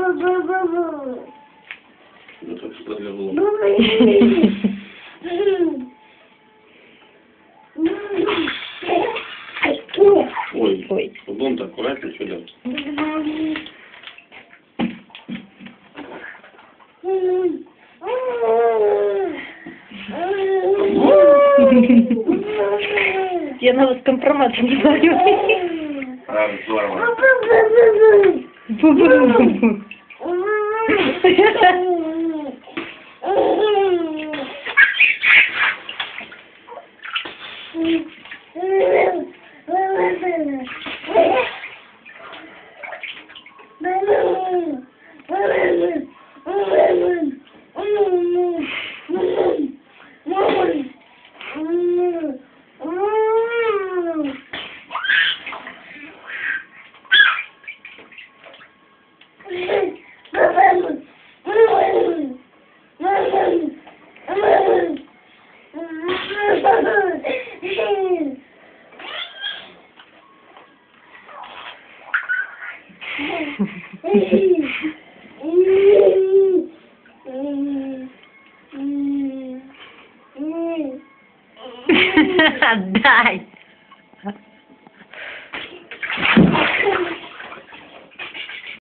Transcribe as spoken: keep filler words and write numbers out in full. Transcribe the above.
Ну так что для головы. Ой, Ой. вон так, аккуратно сюда. Я на вас компромат не говорю. А, здорово. Бу-бу-бу-бу. Отдай!